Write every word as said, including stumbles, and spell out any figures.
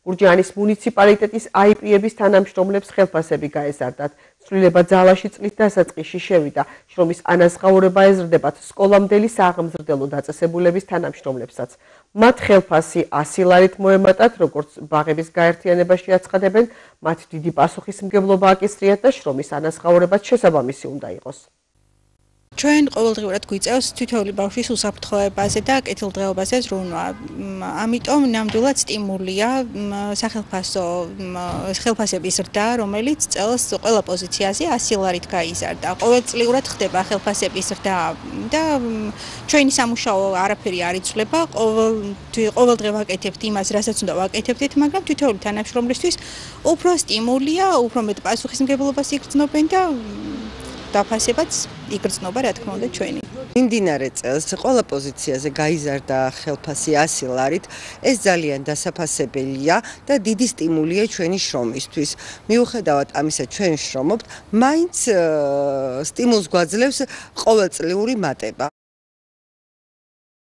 გურჯაანის მუნიციპალიტეტის აიპიების თანამშრომლებს ხელფასები გაეზარდათ. ცვლილება ძალაში წლით დასაწყისში შევიდა. შრომის ანაზღაურება ეზრდებათ სკოლამდელი სააღმზრდელო დაწესებულების თანამშრომლებსაც. მათ ხელფასი ასი ლარით მოემატათ, როგორც ბაღების გაერთიანებაში აცხადებენ, მათ დიდი პასუხისმგებლობა აკისრიათ და შრომის ანაზღაურებაც შესაბამისი უნდა იყოს. ჩვენ ყოველდღიურად გვიწევს თითოეული ბავშვის უსაფრთხოებაზე და კეთილდღეობაზე ზრუნვა. ამიტომ ნამდვილად სტიმულია სახელფასო ხელფასების ზრდა, რომელიც წელს ყველა პოზიციაზე ასი ლარით გაიზარდა. ყოველწლიურად ხდება ხელფასების ზრდა და ჩვენი სამუშაო არაფერი არ იცვლება. ყოველ ყოველ დღე ვაკეთებთ იმას, რასაც უნდა ვაკეთებდეთ, მაგრამ თითოეული თანამშრომლისთვის უფრო სტიმულია, უფრო მეტ პასუხისმგებლობას იგრძნობენ და დაფასებაც იგრძნობა, რა თქმა უნდა, ჩვენი. მიმდინარე წელს ყველა პოზიციაზე გაიზარდა ხელფასი ასი ლარით. ეს ძალიან დასაფასებელია და დიდი სტიმულია ჩვენი შრომისთვის. მიუხედავად ამისა, ჩვენ შრომობთ, მაინც სტიმულს გვაძლევს ყოველწლიური მატება.